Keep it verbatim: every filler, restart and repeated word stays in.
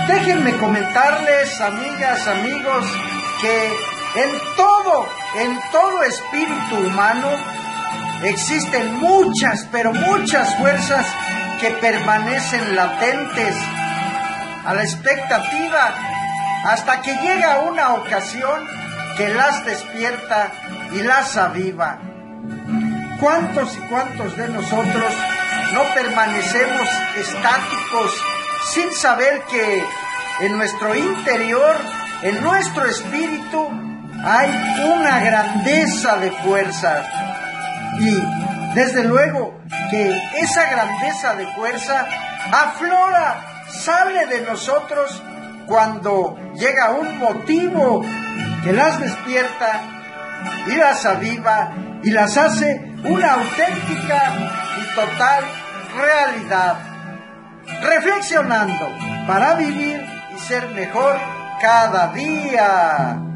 Déjenme comentarles, amigas, amigos, que en todo, en todo espíritu humano existen muchas, pero muchas fuerzas que permanecen latentes a la expectativa hasta que llega una ocasión que las despierta y las aviva. ¿Cuántos y cuántos de nosotros no permanecemos estáticos sin saber que en nuestro interior, en nuestro espíritu, hay una grandeza de fuerza? Y desde luego que esa grandeza de fuerza aflora, sale de nosotros cuando llega un motivo que las despierta y las aviva y las hace una auténtica y total realidad. Reflexionando para vivir y ser mejor cada día.